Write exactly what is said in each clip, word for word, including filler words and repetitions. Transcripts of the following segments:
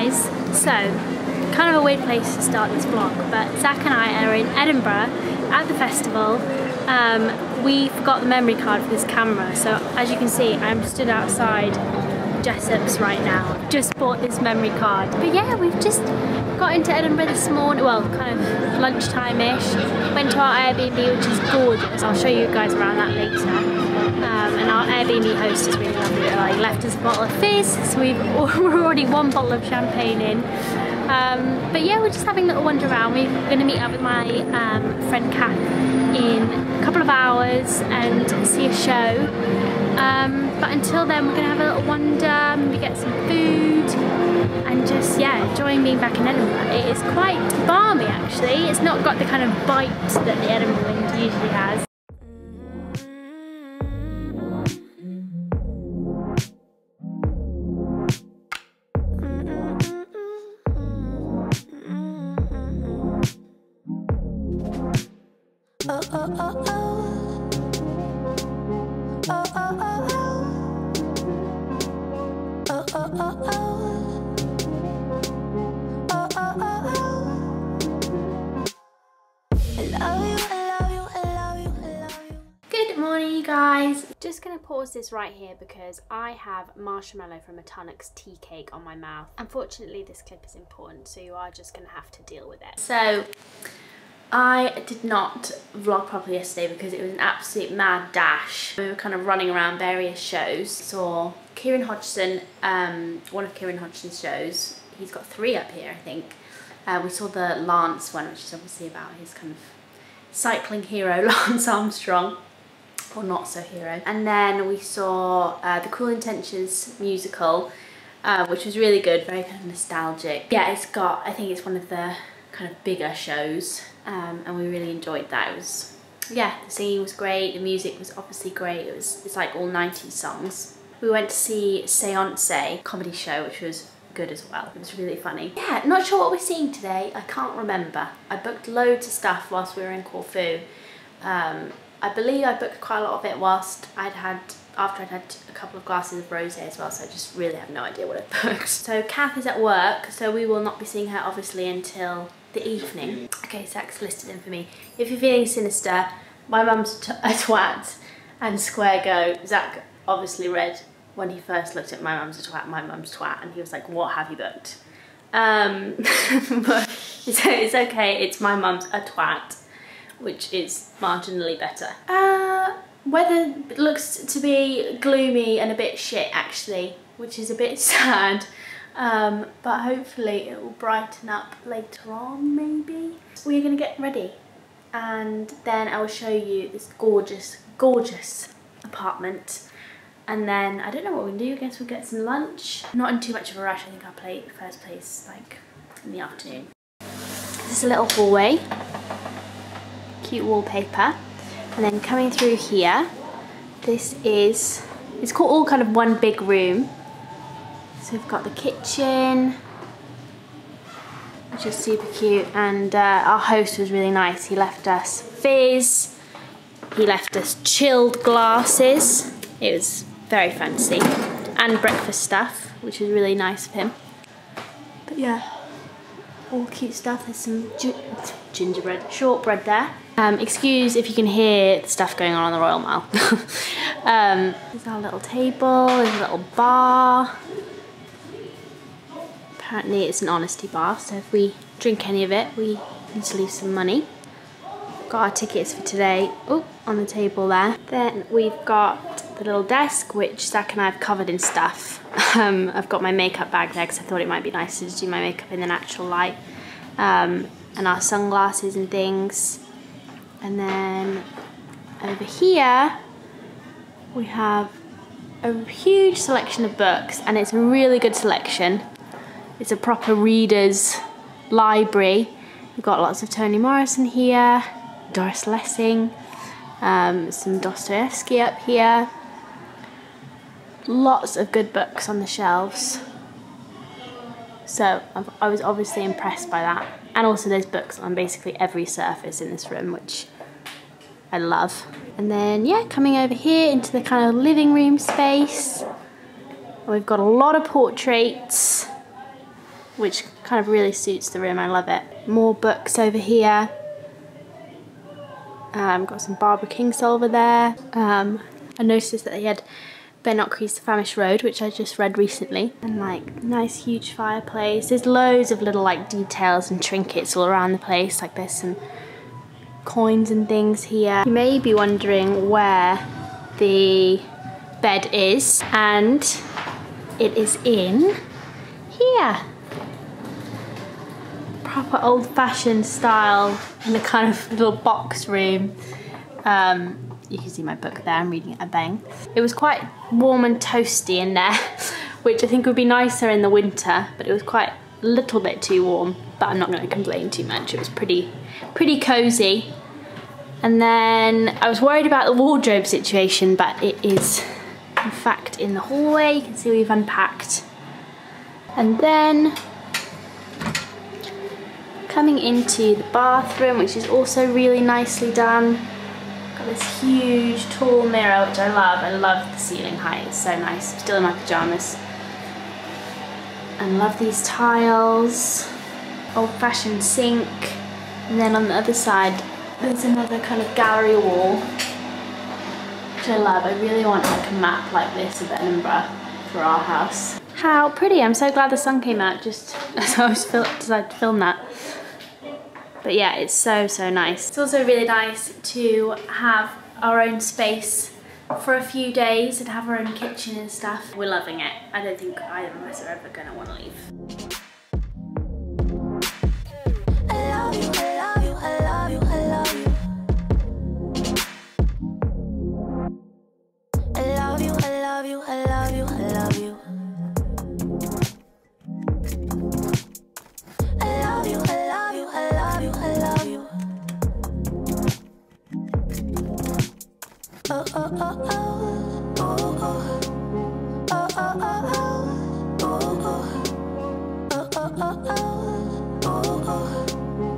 guys, so kind of a weird place to start this vlog, but Zach and I are in Edinburgh at the festival. Um, we forgot the memory card for this camera, so as you can see I'm stood outside Jessop's right now. Just bought this memory card, but yeah, we've just got into Edinburgh this morning, well kind of lunchtime-ish, went to our Airbnb which is gorgeous. I'll show you guys around that later. Um, and our Airbnb host is really lovely. They like, left us a bottle of fizz, so we've we're already one bottle of champagne in. Um, but yeah, we're just having a little wander around. We're going to meet up with my um, friend Kath in a couple of hours and see a show. Um, but until then, we're going to have a little wander, maybe get some food, and just yeah, enjoying being back in Edinburgh. It is quite balmy actually. It's not got the kind of bite that the Edinburgh wind usually has. Oh, oh, oh, oh. Oh, oh, oh, oh. Oh, oh, oh, oh. Oh, oh, oh, oh. I love you, I love you, I love you, I love you. Good morning, you guys. Just gonna pause this right here because I have marshmallow from Matonic's tea cake on my mouth. Unfortunately, this clip is important, so you are just gonna have to deal with it. So, I did not vlog properly yesterday because it was an absolute mad dash. We were kind of running around various shows. Saw Kieran Hodgson, um, one of Kieran Hodgson's shows. He's got three up here, I think. Uh, we saw the Lance one, which is obviously about his kind of cycling hero, Lance Armstrong, or not so hero. And then we saw uh, the Cruel Intentions musical, uh, which was really good, very kind of nostalgic. Yeah, it's got, I think it's one of the kind of bigger shows. Um, and we really enjoyed that. It was, yeah, the singing was great, the music was obviously great. It was, it's like all nineties songs. We went to see Seance comedy show, which was good as well. It was really funny. Yeah, not sure what we're seeing today. I can't remember. I booked loads of stuff whilst we were in Corfu. Um, I believe I booked quite a lot of it whilst I'd had, after I'd had a couple of glasses of Rosa as well, so I just really have no idea what I booked. So Kath is at work, so we will not be seeing her obviously until the evening. Okay, Zach's listed in for me. If you're feeling sinister, my mum's t a twat and square go. Zach obviously read when he first looked at my mum's a twat, my mum's twat, and he was like, what have you booked? Um, but it's, it's okay, it's my mum's a twat, which is marginally better. Uh, weather looks to be gloomy and a bit shit actually, which is a bit sad. Um, but hopefully it will brighten up later on, maybe. We're gonna get ready and then I will show you this gorgeous, gorgeous apartment. And then, I don't know what we're gonna do, I guess we'll get some lunch. I'm not in too much of a rush, I think I'll play first place like in the afternoon. This is a little hallway, cute wallpaper. And then coming through here, this is, it's called all kind of one big room. So we've got the kitchen, which is super cute, and uh, our host was really nice. He left us fizz, he left us chilled glasses, it was very fancy, and breakfast stuff, which was really nice of him. But yeah, all cute stuff. There's some gingerbread, shortbread there. Um, excuse if you can hear the stuff going on on the Royal Mile. um, there's our little table, there's a little bar. Apparently it's an honesty bar, so if we drink any of it, we need to leave some money. Got our tickets for today, oh, on the table there. Then we've got the little desk, which Zach and I have covered in stuff. Um, I've got my makeup bag there because I thought it might be nice to just do my makeup in the natural light. Um, and our sunglasses and things. And then over here, we have a huge selection of books, and it's a really good selection. It's a proper reader's library. We've got lots of Toni Morrison here, Doris Lessing, um, some Dostoevsky up here. Lots of good books on the shelves. So I've, I was obviously impressed by that. And also there's books on basically every surface in this room, which I love. And then yeah, coming over here into the kind of living room space. We've got a lot of portraits. which kind of really suits the room. I love it. More books over here. Um, got some Barbara Kingsolver there. Um, I noticed that they had Ben Ockery's The Famished Road, which I just read recently. And like, nice huge fireplace. There's loads of little like details and trinkets all around the place. Like there's some coins and things here. You may be wondering where the bed is, and it is in here. Proper old-fashioned style in a kind of little box room. Um, you can see my book there, I'm reading it at Bang. It was quite warm and toasty in there, which I think would be nicer in the winter, but it was quite a little bit too warm, but I'm not going to complain too much. It was pretty, pretty cozy. And then I was worried about the wardrobe situation, but it is in fact in the hallway. You can see we've unpacked. And then coming into the bathroom, which is also really nicely done. Got this huge tall mirror, which I love. I love the ceiling height, it's so nice. I'm still in my pajamas. And love these tiles. Old-fashioned sink. And then on the other side, there's another kind of gallery wall, which I love. I really want like a map like this of Edinburgh for our house. How pretty. I'm so glad the sun came out just as I was decided to film that. But yeah, it's so, so nice. It's also really nice to have our own space for a few days and have our own kitchen and stuff. We're loving it. I don't think either of us are ever gonna want to leave. I love you, I love you, I love you, I love you. I love you, I love you, I love you, I love you. I love you, I love you, I love you, I love you. Oh, oh, oh, oh, oh, oh. Oh, oh, oh, oh, oh, oh. Oh, oh, oh, oh, oh, oh.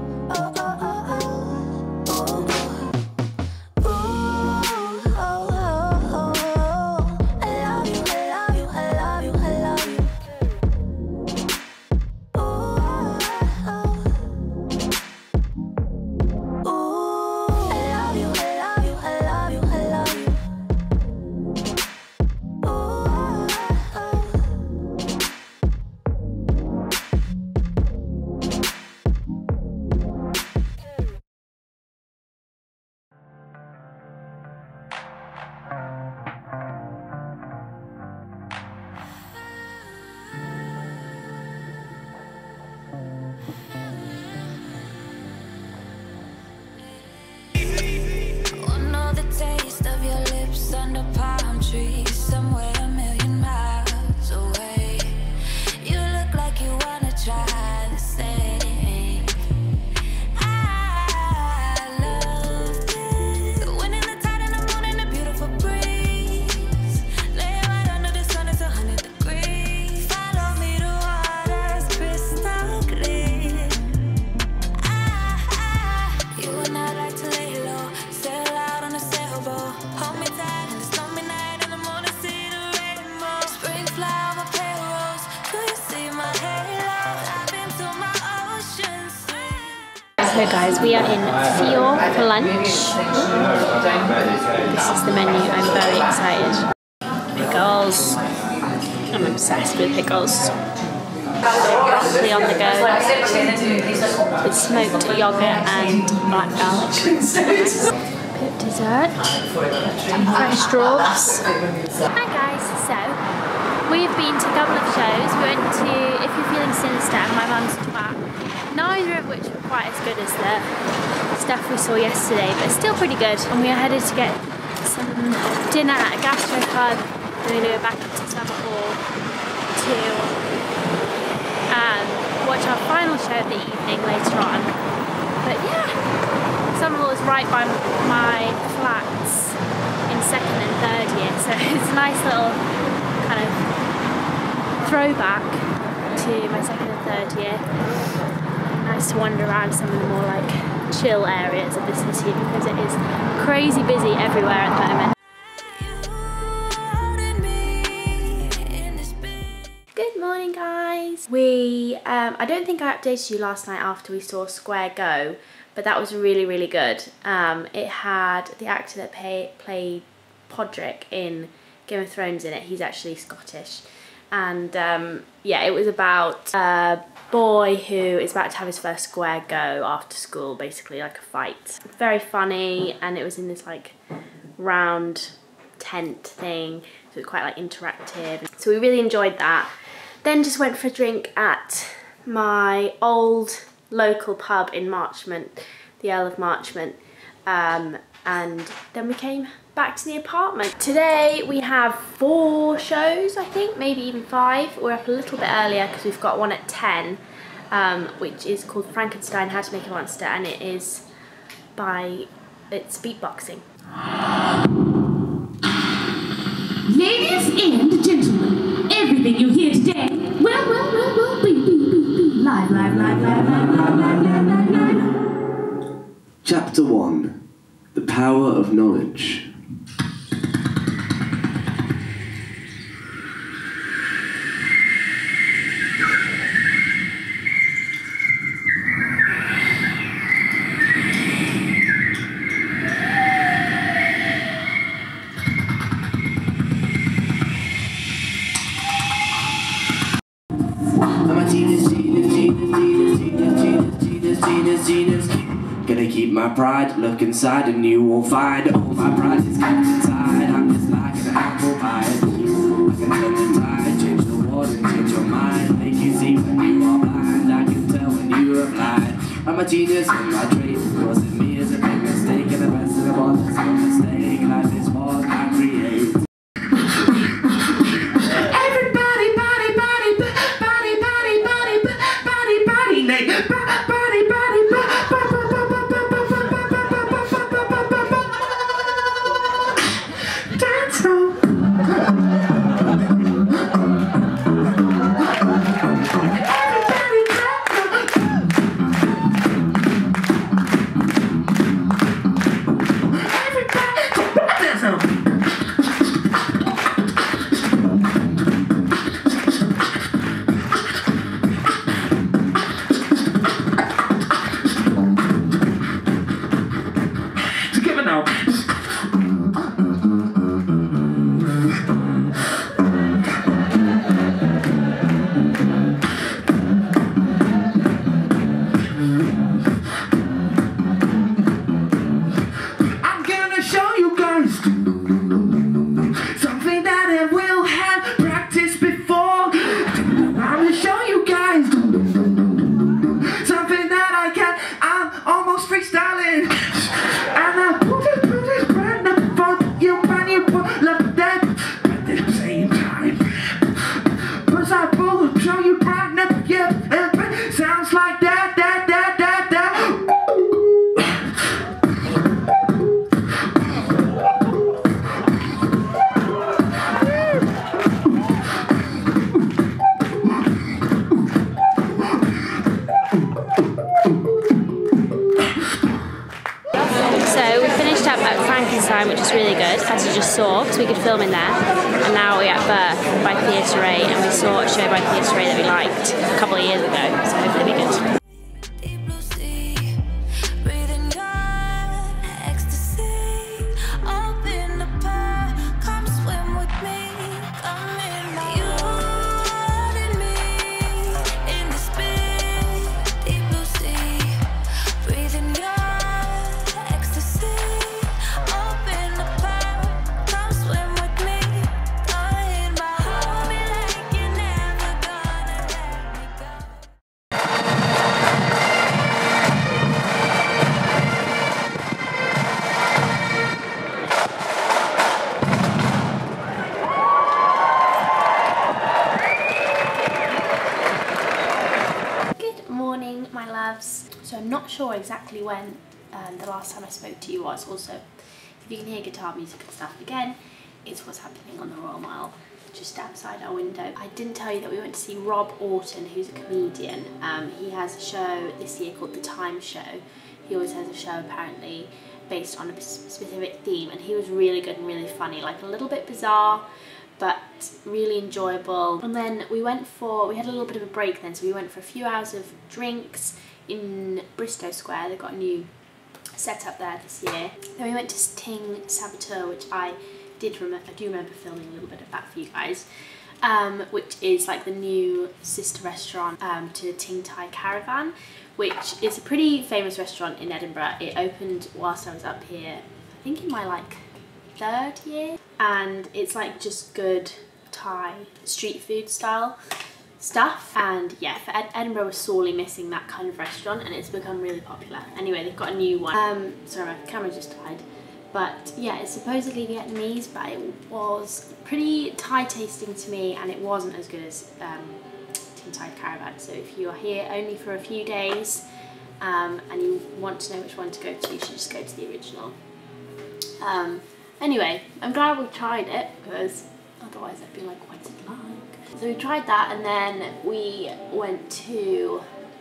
So guys, we are in Fior for lunch. This is the menu, I'm very excited. Pickles. I'm obsessed with pickles. Broccoli on the go. With smoked yogurt and black garlic. Bit of dessert. Fresh straws. Hi guys, so we've been to a couple of shows. We went to If You're Feeling Sinister and My Mum's Twat. Neither of which were quite as good as the stuff we saw yesterday, but still pretty good. And we are headed to get some dinner at a gastro club. Then we're going to go back up to Summer Hall to um, watch our final show of the evening later on. But yeah, Summer Hall is right by my flats in second and third year, so it's a nice little kind of throwback to my second and third year. Nice to wander around some of the more like chill areas of the city because it is crazy busy everywhere at the moment. Good morning guys! We, um, I don't think I updated you last night after we saw Square Go, but that was really, really good. Um, it had the actor that pay, played Podrick in Game of Thrones in it. He's actually Scottish. And um, yeah, it was about a boy who is about to have his first Square Go after school, basically like a fight. Very funny, and it was in this like round tent thing, so it was quite like interactive. So we really enjoyed that. Then just went for a drink at my old local pub in Marchmont, the Earl of Marchmont, um, and then we came back to the apartment. Today we have four shows, I think, maybe even five. We're up a little bit earlier because we've got one at ten, um, which is called Frankenstein, How to Make a Monster, and it is by, it's beatboxing. Ladies and gentlemen, everything you hear today, well, well, well, well, be, be, be, be, live, live, live, live, live, live, live, live, live, live. Chapter one. The Power of Knowledge. Gonna keep my pride, look inside and you won't find all my pride is kept inside. I'm just like an apple pie. I can turn the tide, change the water, change your mind, make you see when you are blind. I can tell when you are blind. I'm a genius in my trade. Crossing me is a big mistake, and the best of the all is no mistake. Life is what I create. Everybody, body, body, body, body, body, body, body, body, body, body, body, dance home. Everybody, everybody, dance home. Together now. I'm gonna show you guys something that I will have practiced before. I'm gonna show you guys something that I can. I'm almost freestyling, and I put it, put it, brand up for you, brand you put like that at the same time. Cause I will show you brand up, yeah, and it sounds like that, that, that, that, that. So we finished up at Frankenstein, which is really good, as you just saw, so we could film in there. And now we're at Birth by Theatre A, and we saw a show by Theatre A that we liked a couple of years ago, so hopefully it'll be good. Deep blue sea, breathing down ecstasy. Open the pearl, come swim with me. Come in my you and me in this big deep blue sea, breathing down ecstasy. Open the pearl, come swim with me. Come in my hold me like you're never gonna let me go. Good morning, my loves. So I'm not sure exactly when um, the last time I spoke to you was. Also, if you can hear guitar music and stuff again, it's what's happening on the Royal Mile, just outside our window. I didn't tell you that we went to see Rob Orton, who's a comedian. Um, he has a show this year called The Time Show. He always has a show apparently based on a specific theme, and he was really good and really funny, like a little bit bizarre, but really enjoyable. And then we went for, we had a little bit of a break then, so we went for a few hours of drinks in Bristol Square. They've got a new setup there this year. Then we went to Ting Saboteur, which I did remember, I do remember filming a little bit of that for you guys, um, which is like the new sister restaurant um, to Ting Thai Caravan, which is a pretty famous restaurant in Edinburgh. It opened whilst I was up here, I think in my like third year, and it's like just good Thai street food style stuff. And yeah, for Ed Edinburgh was sorely missing that kind of restaurant, and it's become really popular. Anyway, they've got a new one. Um, sorry, my camera just died. But yeah, it's supposedly Vietnamese, but it was pretty Thai tasting to me, and it wasn't as good as um, Ting Thai Caravan. So if you are here only for a few days um, and you want to know which one to go to, you should just go to the original. Um, anyway, I'm glad we tried it, because otherwise I'd be like, what's it like? So we tried that, and then we went to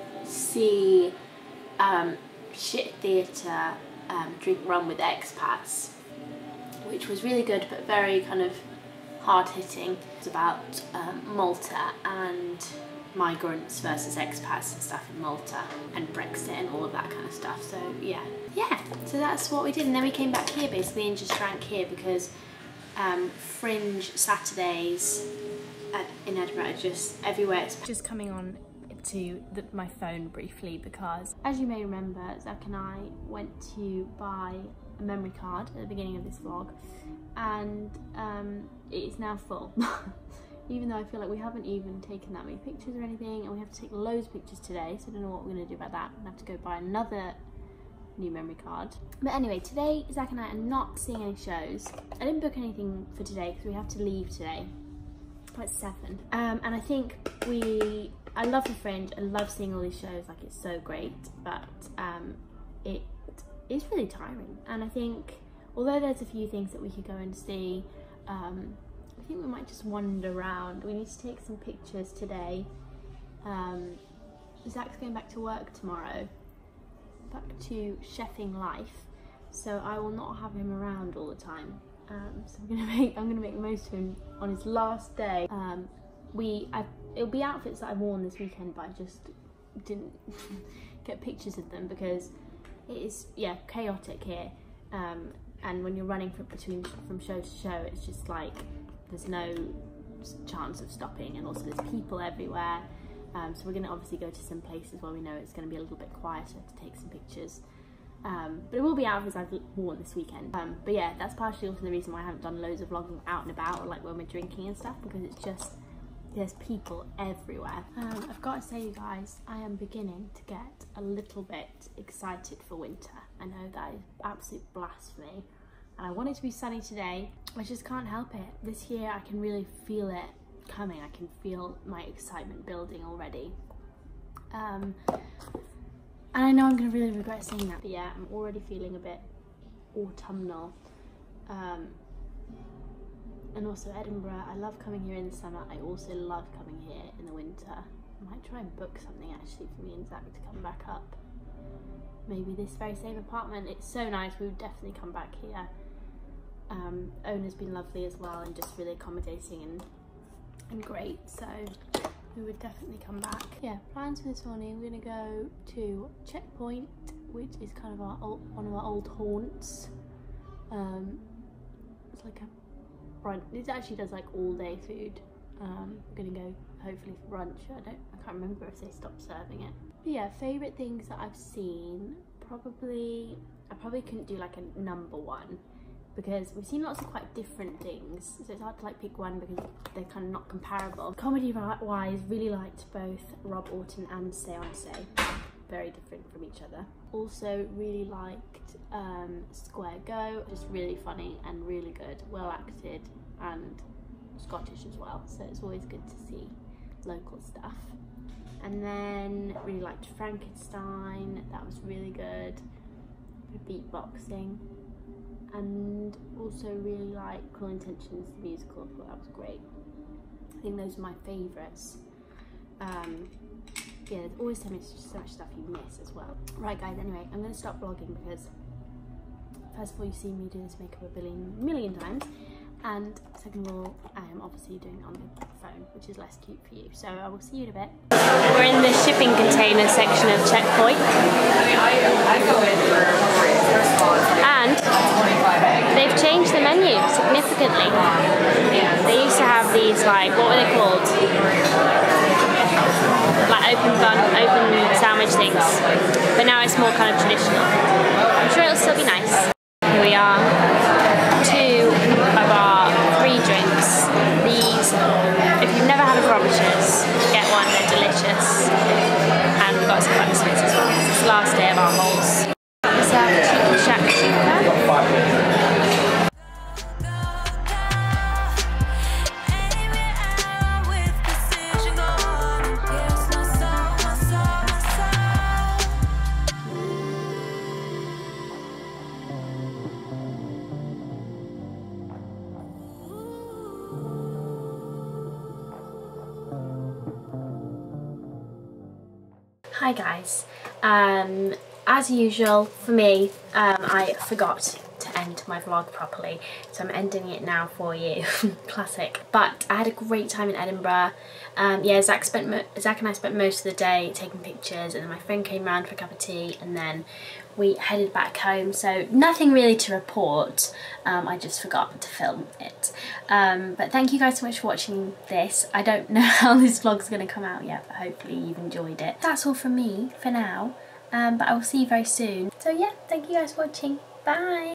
see um, Shit Theatre, um, Drink Rum with Expats, which was really good but very kind of hard-hitting. It's about um, Malta and migrants versus expats and stuff in Malta, and Brexit and all of that kind of stuff. So yeah, yeah. So that's what we did, and then we came back here basically and just drank here, because um, Fringe Saturdays at, in Edinburgh are just everywhere. It's just coming on to the, my phone briefly, because as you may remember, Zach and I went to buy a memory card at the beginning of this vlog, and um, it is now full. Even though I feel like we haven't even taken that many pictures or anything, and we have to take loads of pictures today, so I don't know what we're going to do about that. I'm going to have to go buy another new memory card. But anyway, today Zach and I are not seeing any shows. I didn't book anything for today because we have to leave today at seven. Um, and I think we, I love the Fringe, I love seeing all these shows, like it's so great, but um, it is really tiring. And I think, although there's a few things that we could go and see, um, I think we might just wander around. We need to take some pictures today. Um, Zach's going back to work tomorrow, back to chefing life, so I will not have him around all the time. Um, so I'm gonna make I'm gonna make the most of him on his last day. Um, we I've, it'll be outfits that I've worn this weekend, but I just didn't get pictures of them because it is yeah chaotic here. Um, and when you're running from between from show to show, it's just like there's no chance of stopping, and also there's people everywhere. Um, so we're going to obviously go to some places where we know it's going to be a little bit quieter to take some pictures. Um, but it will be outfits I've worn this weekend. Um, but yeah, that's partially also the reason why I haven't done loads of vlogging out and about, or like when we're drinking and stuff, because it's just, there's people everywhere. Um, I've got to say, you guys, I am beginning to get a little bit excited for winter. I know that is absolute blasphemy. And I want it to be sunny today. I just can't help it. This year I can really feel it coming. I can feel my excitement building already. Um, and I know I'm going to really regret saying that, but yeah, I'm already feeling a bit autumnal. Um, and also Edinburgh, I love coming here in the summer. I also love coming here in the winter. I might try and book something actually for me and Zach to come back up. Maybe this very same apartment. It's so nice. We would definitely come back here. Um, owner's been lovely as well, and just really accommodating and and great, so we would definitely come back. Yeah, plans for this morning, we're gonna go to Checkpoint, which is kind of our old, one of our old haunts. Um, it's like a brunch. It actually does like all day food. Um, we're gonna go hopefully for brunch. I don't, I can't remember if they stopped serving it. But yeah, favourite things that I've seen, probably, I probably couldn't do like a number one, because we've seen lots of quite different things, so it's hard to like pick one because they're kind of not comparable. Comedy wise, really liked both Rob Orton and Seance, very different from each other. Also really liked um, Square Go, just really funny and really good, well acted and Scottish as well, so it's always good to see local stuff. And then really liked Frankenstein, that was really good, beatboxing. And also really like Cruel Intentions, the musical, I thought that was great. I think those are my favourites. Um, yeah, there's always so much, so much stuff you miss as well. Right guys, anyway, I'm going to stop vlogging because first of all, you've seen me do this makeup a billion, million times. And second of all, I am obviously doing it on the phone, which is less cute for you. So I will see you in a bit. We're in the shipping container section of Checkpoint. And they've changed the menu significantly. They used to have these, like, what were they called? Like open bun, open sandwich things. But now it's more kind of traditional. I'm sure it'll still be nice. Here we are. Two of our three drinks. These, if you've never had a Frobishers, get one, they're delicious. And we've got some Bracelets as well. It's the last day of our holes. This is our Cheeky Shack Super. Hi guys, um, as usual for me, um, I forgot to end my vlog properly, so I'm ending it now for you. Classic. But I had a great time in Edinburgh. Um, yeah, Zach, spent mo Zach and I spent most of the day taking pictures, and then my friend came round for a cup of tea, and then we headed back home, so nothing really to report. um, I just forgot to film it. Um, but thank you guys so much for watching this. I don't know how this vlog's going to come out yet, but hopefully you've enjoyed it. That's all from me for now, um, but I will see you very soon. So yeah, thank you guys for watching. Bye!